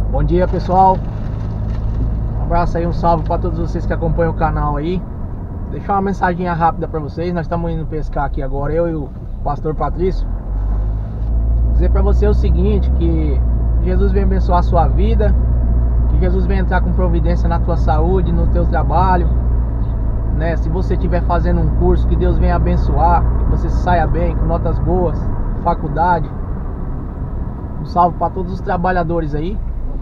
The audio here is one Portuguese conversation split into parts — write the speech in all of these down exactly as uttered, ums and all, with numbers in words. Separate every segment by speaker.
Speaker 1: Bom dia, pessoal. Um abraço aí, um salve para todos vocês que acompanham o canal aí. Deixar uma mensaginha rápida para vocês. Nós estamos indo pescar aqui agora, eu e o pastor Patrício. Dizer para você o seguinte, que Jesus vem abençoar a sua vida, que Jesus vem entrar com providência na tua saúde, no teu trabalho, né? Se você estiver fazendo um curso, que Deus venha abençoar, que você saia bem, com notas boas, faculdade. Um salve para todos os trabalhadores aí.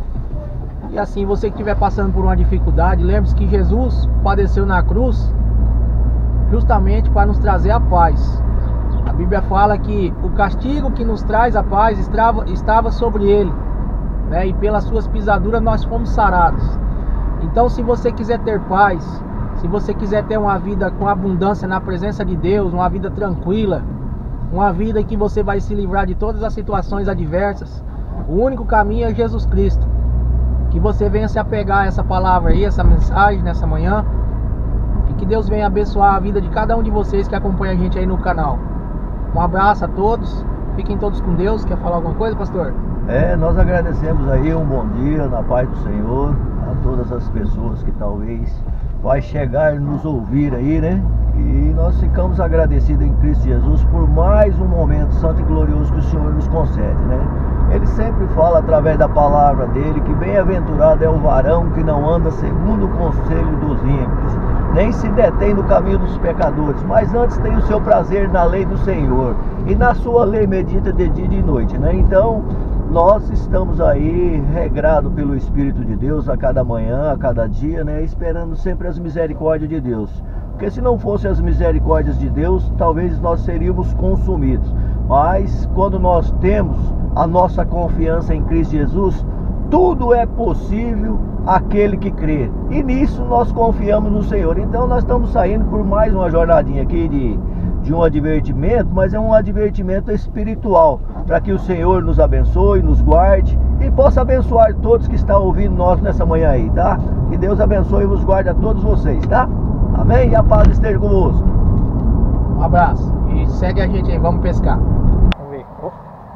Speaker 1: E assim, você que estiver passando por uma dificuldade, lembre-se que Jesus padeceu na cruz justamente para nos trazer a paz. A Bíblia fala que o castigo que nos traz a paz estava, estava sobre ele, né? E pelas suas pisaduras nós fomos sarados. Então, se você quiser ter paz, se você quiser ter uma vida com abundância na presença de Deus, uma vida tranquila, uma vida em que você vai se livrar de todas as situações adversas, o único caminho é Jesus Cristo. Que você venha se apegar a essa palavra aí, essa mensagem nessa manhã, e que Deus venha abençoar a vida de cada um de vocês que acompanha a gente aí no canal. Um abraço a todos, fiquem todos com Deus. Quer falar alguma coisa, pastor?
Speaker 2: É, nós agradecemos aí, um bom dia na paz do Senhor a todas as pessoas que talvez vai chegar e nos ouvir aí, né? E nós ficamos agradecidos em Cristo Jesus por mais um momento santo e glorioso que o Senhor nos concede, né? Ele sempre fala através da palavra dele que bem-aventurado é o varão que não anda segundo o conselho dos ímpios, nem se detém no caminho dos pecadores, mas antes tem o seu prazer na lei do Senhor, e na sua lei medita de dia e de noite, né? Então, nós estamos aí regrados pelo Espírito de Deus a cada manhã, a cada dia, né? Esperando sempre as misericórdias de Deus. Porque se não fossem as misericórdias de Deus, talvez nós seríamos consumidos. Mas quando nós temos a nossa confiança em Cristo Jesus, tudo é possível àquele que crê. E nisso nós confiamos no Senhor. Então nós estamos saindo por mais uma jornadinha aqui de, de um advertimento, mas é um advertimento espiritual, para que o Senhor nos abençoe, nos guarde e possa abençoar todos que estão ouvindo nós nessa manhã aí, tá? Que Deus abençoe e nos guarde a todos vocês, tá? Amém? E a paz esteja convosco.
Speaker 1: Um abraço e segue a gente aí, vamos pescar. Vamos ver. Ó,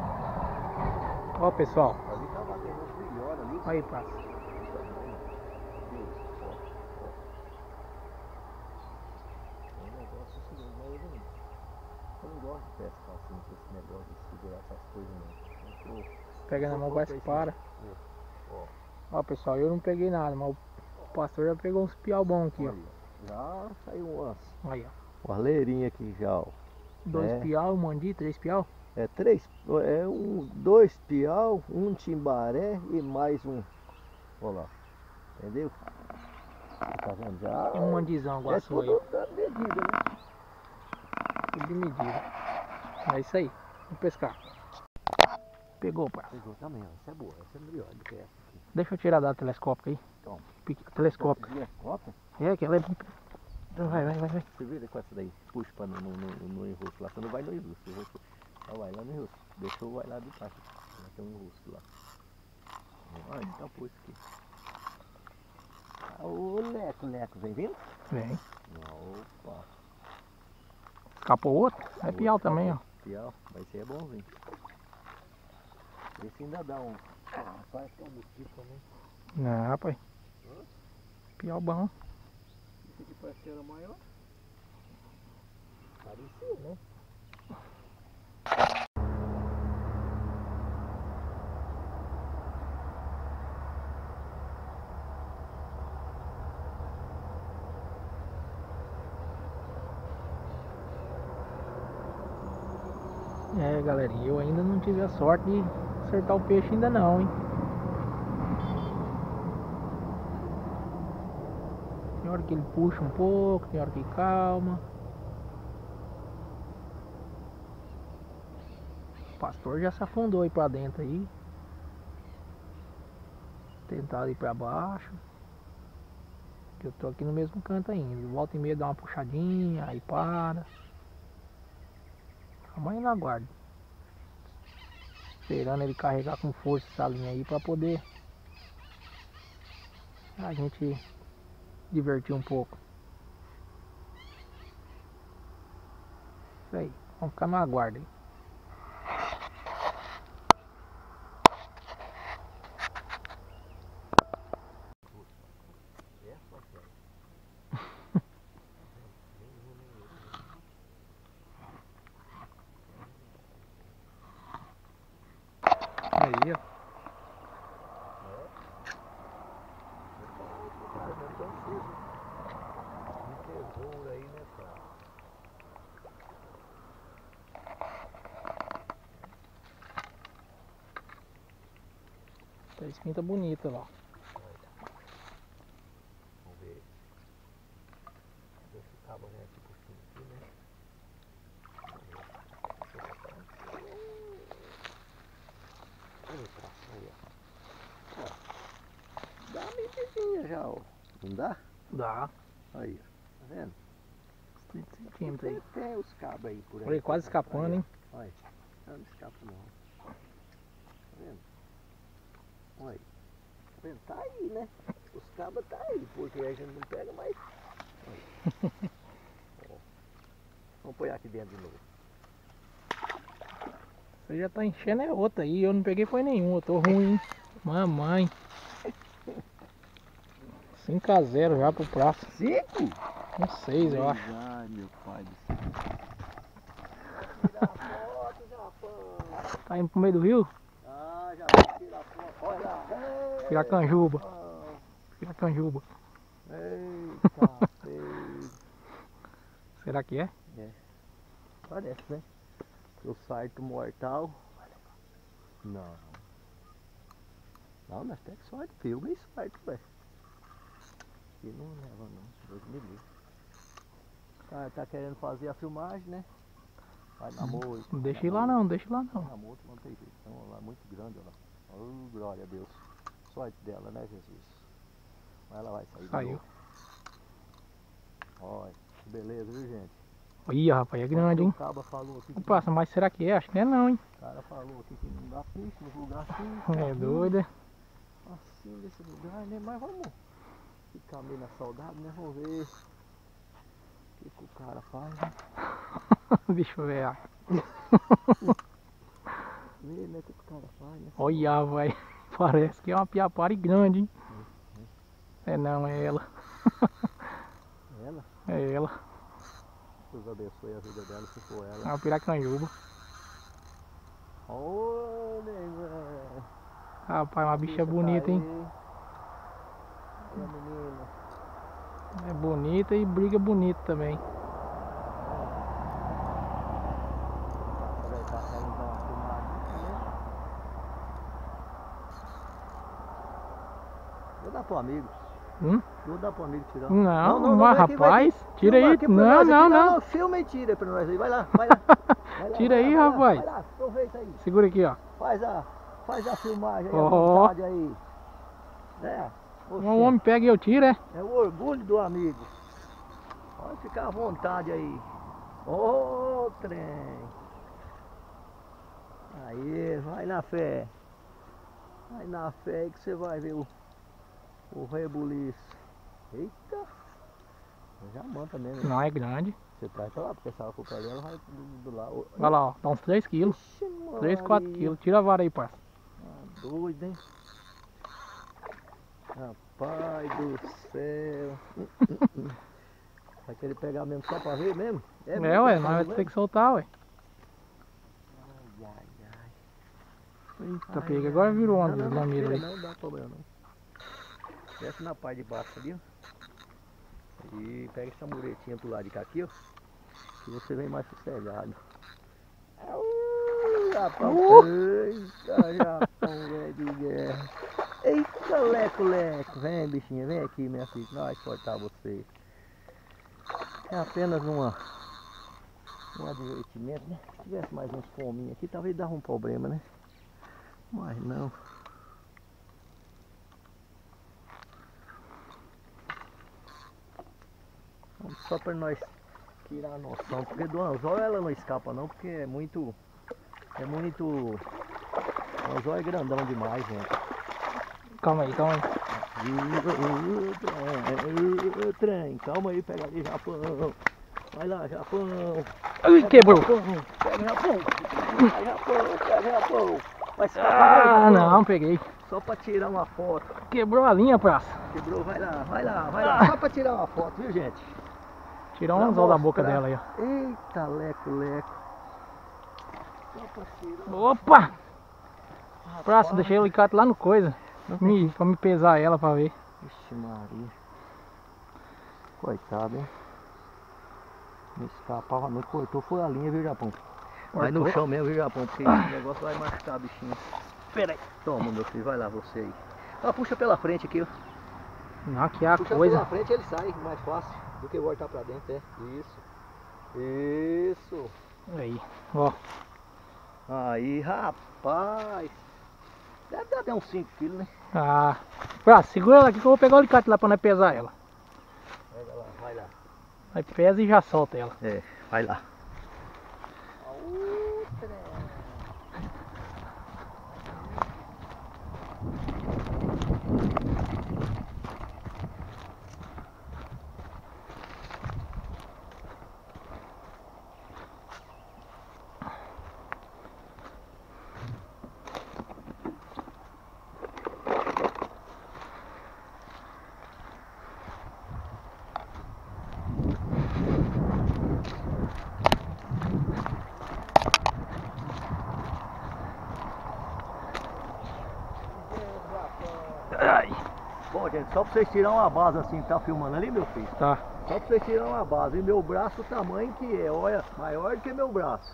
Speaker 1: ó, pessoal. Aí, passa.
Speaker 2: Eu não gosto de pescar assim, com esse negócio de segurar essas coisas não.
Speaker 1: Pega na mão, vai se para. Ó, pessoal, eu não peguei nada, mas o pastor já pegou uns piau bom aqui, ó.
Speaker 2: Já saiu umas,
Speaker 1: Aí, ó.
Speaker 2: uma leirinha aqui já, ó.
Speaker 1: Dois
Speaker 2: É.
Speaker 1: piau, um mandi, três piau.
Speaker 2: É três, é um, dois piau, um timbaré e mais um. Olha lá, entendeu? Tá vendo já?
Speaker 1: E um mandizão,
Speaker 2: É
Speaker 1: aguaçou aí.
Speaker 2: tudo da medida, né?
Speaker 1: Tudo de medida. É isso aí. Vamos pescar. Pegou, pai.
Speaker 2: Pegou também, ó. Essa é boa, essa é melhor do que essa aqui.
Speaker 1: Deixa eu tirar da telescópica aí.
Speaker 2: Então,
Speaker 1: Telescópica.
Speaker 2: telescópio?
Speaker 1: É, que ela é... Vai, vai, vai, vai.
Speaker 2: Você vira com essa daí, puxa pra no, no, no, no enrosto lá, você não vai no enrosto, você vai, só vai lá no enrosto, deixou, vai lá de baixo, vai ter um enrosto lá. Olha, então pôs aqui. Ah, o leco, leco, vem vindo?
Speaker 1: Vem.
Speaker 2: Opa.
Speaker 1: Escapou outro? É piau também, ó.
Speaker 2: Piau, mas esse aí é bonzinho. Esse ainda dá um... Ah, parece que é um mosquito também.
Speaker 1: Não, rapaz. Piau bom.
Speaker 2: Esse aqui parece que era maior. Parecia, né?
Speaker 1: É, galerinha, eu ainda não tive a sorte de acertar o peixe ainda não, hein. Tem hora que ele puxa um pouco, tem hora que calma. O pastor já se afundou aí pra dentro aí. Tentar ir pra baixo. Que eu tô aqui no mesmo canto ainda. Volta e meia dá uma puxadinha, aí para. Amanhã na guarda. Esperando ele carregar com força essa linha aí pra poder a gente divertir um pouco. Isso aí, vamos ficar no aguardo aí. Três pintas bonitas lá.
Speaker 2: Vamos ver. Vamos ver esse cabo, né? Aqui por cima aqui, né? Eita, aí, ó. Ó. Dá uma medidinha já, ó. Não dá?
Speaker 1: Dá.
Speaker 2: Aí, ó. Tá vendo?
Speaker 1: trinta centímetros aí.
Speaker 2: Tem, tem os cabos aí por aí.
Speaker 1: Olha, quase escapando,
Speaker 2: Aí,
Speaker 1: hein?
Speaker 2: olha. Não, não escapa não. Tá vendo? Olha. Tá vendo? Tá aí, né? Os cabos tá aí, porque a gente não pega mais. Olha. Ó. Vamos pôr aqui dentro de novo.
Speaker 1: Você já tá enchendo é outra aí, eu não peguei foi nenhum, eu tô ruim, hein? Mamãe. cinco a zero já pro praça.
Speaker 2: Cinco?
Speaker 1: Um seis, eu acho.
Speaker 2: Ai, meu pai do céu. Tirar foto, Japão.
Speaker 1: Tá indo pro meio do rio?
Speaker 2: Ah, já vai tirar foto. Olha lá.
Speaker 1: Tirar canjuba.
Speaker 2: Japão.
Speaker 1: Tirar canjuba.
Speaker 2: Eita, feio.
Speaker 1: Será que é?
Speaker 2: É. Parece, né? O sarto mortal. Não. Não, nós temos sorte. Filma e sarto, ué. Aqui não leva não. Deus me livre. Tá, tá querendo fazer a filmagem, né? Vai na moita.
Speaker 1: Não deixa ir lá não, não deixa ir lá não.
Speaker 2: Na moita não tem jeito. Então, lá é muito grande, ó lá. Oh, glória a Deus. Sorte dela, né, Jesus? Mas ela vai sair.
Speaker 1: Saiu.
Speaker 2: Olha, que beleza, viu, gente?
Speaker 1: Ih, rapaz, é grande, hein?
Speaker 2: O caba falou aqui que
Speaker 1: Passa, mas será que é? Acho que não é não, hein?
Speaker 2: O cara falou aqui que não dá peixe no lugar assim.
Speaker 1: É doida.
Speaker 2: Assim, desse lugar, né? Mas vamos ficar meio na saudade, né? Vamos ver o que, que o cara faz, né?
Speaker 1: Deixa eu ver. ó.
Speaker 2: Ver, né? O que, que o cara faz, né?
Speaker 1: Olha, vai. Parece que é uma piapari grande, hein? É não, é ela.
Speaker 2: Ela?
Speaker 1: É ela.
Speaker 2: Deus abençoe a vida dela se for
Speaker 1: É
Speaker 2: ela.
Speaker 1: uma piracanjuba.
Speaker 2: Ô, negão.
Speaker 1: Rapaz, uma bicha bonita, hein?
Speaker 2: Olha a menina.
Speaker 1: É bonita e briga bonita também.
Speaker 2: Aproveitar pra ela dar uma filmadinha, né? Vou dar pro amigo.
Speaker 1: Hum?
Speaker 2: Vou dar pro amigo tirar.
Speaker 1: Não, mas
Speaker 2: vem aqui, vem
Speaker 1: rapaz,
Speaker 2: aqui.
Speaker 1: tira
Speaker 2: Filma
Speaker 1: aí.
Speaker 2: aqui pra
Speaker 1: Não,
Speaker 2: nós
Speaker 1: não,
Speaker 2: aqui.
Speaker 1: não.
Speaker 2: Filma e tira pra nós aí. Vai lá, vai lá. Vai lá,
Speaker 1: Tira
Speaker 2: vai
Speaker 1: aí,
Speaker 2: lá,
Speaker 1: rapaz.
Speaker 2: Vai lá, aproveita aí.
Speaker 1: Segura aqui, ó.
Speaker 2: Faz a, faz a filmagem aí,
Speaker 1: Ó.
Speaker 2: à vontade aí. É, você,
Speaker 1: Um homem pega e eu tiro, é?
Speaker 2: é o orgulho do amigo. Pode ficar à vontade aí. Ô, trem. Aí, vai na fé. Vai na fé aí que você vai ver o, o rebuliço. Eita. Já manta mesmo.
Speaker 1: Não, é grande.
Speaker 2: Você traz pra lá, porque se ela for pra ali, ela vai do, do lado.
Speaker 1: Olha lá, ó. Dá uns três quilos. três, quatro quilos. Tira a vara aí, parça.
Speaker 2: Ah, doido, hein? Rapaz do céu. Vai querer pegar mesmo só pra ver mesmo?
Speaker 1: É,
Speaker 2: mesmo
Speaker 1: ué,
Speaker 2: que
Speaker 1: nós
Speaker 2: tá
Speaker 1: vamos ter que soltar, ué.
Speaker 2: Ai, ai, ai.
Speaker 1: Eita,
Speaker 2: Ai,
Speaker 1: pega.
Speaker 2: ai,
Speaker 1: Agora virou uma
Speaker 2: não, não, não,
Speaker 1: lamira
Speaker 2: tira
Speaker 1: aí.
Speaker 2: não, não dá problema não. Desce na parte de baixo ali, ó. E pega essa muretinha pro lado de cá aqui, ó. Que você vem mais sossegado. Au, Japão.
Speaker 1: Uh!
Speaker 2: Eita, Japão, velho de guerra. Eita, leco, leco. Vem, bichinha, vem aqui, minha filha. Nós cortar você. É apenas uma, um advertimento, né? Se tivesse mais uns fominhos aqui, talvez dava um problema, né? Mas não. Só para nós tirar a noção, porque do anzol ela não escapa não, porque é muito, é muito, o anzol é grandão demais, gente.
Speaker 1: Calma aí, calma aí.
Speaker 2: Uh, trem, calma aí, pega ali, Japão. Vai lá, Japão.
Speaker 1: Ai, quebrou.
Speaker 2: Pega, Japão. Pega, Japão, pega, Japão. Vai se
Speaker 1: Ah, não, peguei.
Speaker 2: Só para tirar uma foto.
Speaker 1: Quebrou a linha, praça.
Speaker 2: Quebrou, vai lá, vai lá, vai lá. Só para tirar uma foto, viu, gente?
Speaker 1: Tirou um
Speaker 2: Pra
Speaker 1: anzol da boca
Speaker 2: mostrar.
Speaker 1: dela aí, ó.
Speaker 2: Eita, leco, leco. Só pra tirar.
Speaker 1: Opa! Praça,
Speaker 2: Rapaz.
Speaker 1: deixei o alicate lá no coisa. Me, pra me pesar ela pra ver.
Speaker 2: Vixe Maria. Coitado, hein? Não escapava, não cortou, foi a linha, viu, Japão? Vai no
Speaker 1: Cortou.
Speaker 2: chão mesmo, viu, Japão? Porque esse negócio vai machucar, bichinho. Pera aí. Toma, meu filho, vai lá você aí. Ah, puxa pela frente aqui, ó.
Speaker 1: Não, que é a
Speaker 2: puxa
Speaker 1: coisa.
Speaker 2: pela frente ele sai mais fácil do que voltar pra dentro, é. Isso. Isso.
Speaker 1: Aí, ó.
Speaker 2: Aí, rapaz. Deve dar até uns cinco quilos, né?
Speaker 1: Ah, ah, segura ela aqui que eu vou pegar o alicate lá pra nós pesar ela.
Speaker 2: Pega lá, vai lá.
Speaker 1: Aí pesa e já solta ela.
Speaker 2: É, vai lá.
Speaker 1: Ai.
Speaker 2: Bom, gente, só pra vocês tirarem uma base assim, tá filmando ali, meu filho?
Speaker 1: Tá.
Speaker 2: Só pra vocês tirarem uma base. E meu braço, o tamanho que é, olha, maior do que meu braço.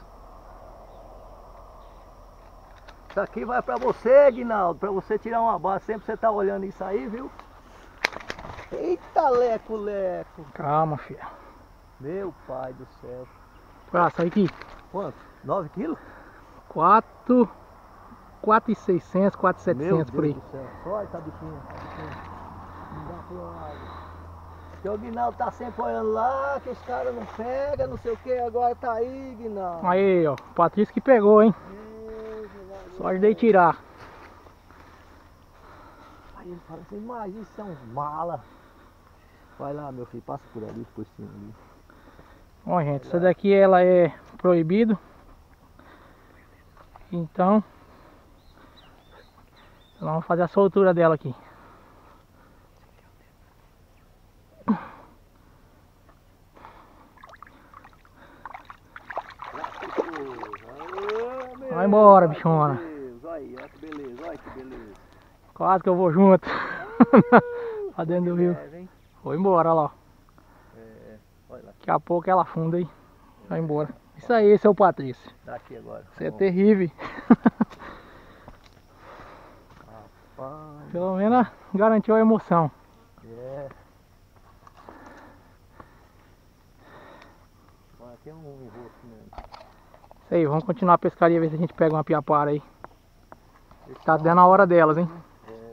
Speaker 2: Isso aqui vai pra você, Guinaldo, pra você tirar uma base. Sempre você tá olhando isso aí, viu? Eita, leco, leco.
Speaker 1: Calma, filha.
Speaker 2: Meu pai do céu.
Speaker 1: Ah, sai aqui.
Speaker 2: Quanto? nove quilos?
Speaker 1: quatro, quatro e seiscentos, quatro e setecentos por aí.
Speaker 2: Meu Deus do céu. Olha essa bichinha, essa bichinha. Não dá pro água. Porque o Guinaldo tá sempre olhando lá, que os caras não pegam, não sei o que, agora tá aí, Guinaldo.
Speaker 1: Aí, ó. O Patrício que pegou, hein?
Speaker 2: Meu, Guinaldo.
Speaker 1: Só ajudei a tirar.
Speaker 2: Aí ele fala assim, mas isso são mala. Vai lá, meu filho, passa por ali, por cima ali.
Speaker 1: Bom, gente, essa daqui ela é proibido. Então, nós vamos fazer a soltura dela aqui. Vai embora, bichona.
Speaker 2: Olha, olha que beleza, olha que beleza.
Speaker 1: Quase que eu vou junto. Lá dentro do rio. Foi embora, olha lá.
Speaker 2: É, olha lá.
Speaker 1: Daqui a pouco ela afunda aí. Vai embora. Isso aí, seu Patrício.
Speaker 2: Daqui agora.
Speaker 1: Você é terrível.
Speaker 2: Rapaz.
Speaker 1: Pelo menos garantiu a emoção.
Speaker 2: É. Aqui é um enrosco mesmo.
Speaker 1: Isso aí, vamos continuar a pescaria, ver se a gente pega uma piapara aí. Tá dando a hora delas, hein?
Speaker 2: É.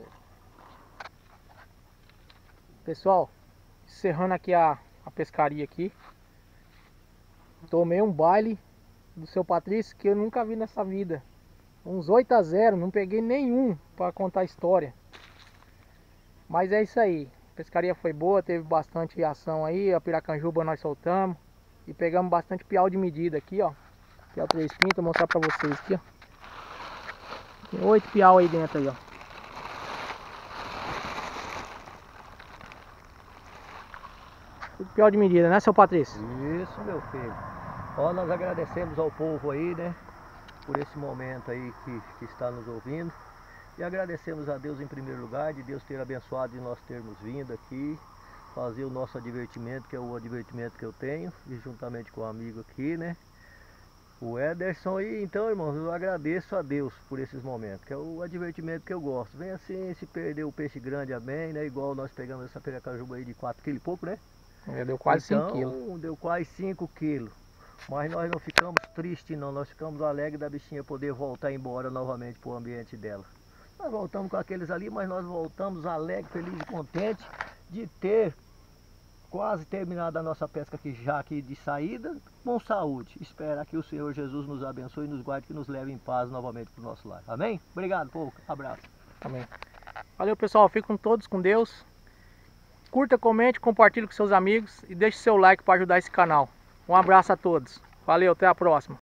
Speaker 1: Pessoal, encerrando aqui a, a pescaria aqui. Tomei um baile do seu Patrício que eu nunca vi nessa vida. Uns oito a zero, não peguei nenhum para contar a história. Mas é isso aí. A pescaria foi boa, teve bastante ação aí. A piracanjuba nós soltamos. E pegamos bastante piau de medida aqui, ó. Piau três pintas, vou mostrar pra vocês aqui, ó. Tem oito piau aí dentro aí, ó. Tudo piau de medida, né, seu Patrício?
Speaker 2: Isso, meu filho. Ó, nós agradecemos ao povo aí, né? Por esse momento aí que, que está nos ouvindo. E agradecemos a Deus em primeiro lugar, de Deus ter abençoado de nós termos vindo aqui. Fazer o nosso advertimento, que é o advertimento que eu tenho. E juntamente com o amigo aqui, né? O Ederson. E então, irmãos, eu agradeço a Deus por esses momentos. Que é o advertimento que eu gosto. Vem assim, se perder o peixe grande, amém, né? Igual nós pegamos essa piracanjuba aí de quatro quilos e pouco, né?
Speaker 1: Já deu quase
Speaker 2: então,
Speaker 1: cinco quilos.
Speaker 2: Deu quase cinco quilos. Mas nós não ficamos tristes não, nós ficamos alegres da bichinha poder voltar embora novamente para o ambiente dela. Nós voltamos com aqueles ali, mas nós voltamos alegres, felizes e contentes de ter quase terminado a nossa pesca aqui já aqui de saída, com saúde. Espero que o Senhor Jesus nos abençoe e nos guarde, que nos leve em paz novamente para o nosso lar. Amém? Obrigado, povo. Abraço.
Speaker 1: Amém. Valeu, pessoal. Fiquem todos com Deus. Curta, comente, compartilhe com seus amigos e deixe seu like para ajudar esse canal. Um abraço a todos. Valeu, até a próxima.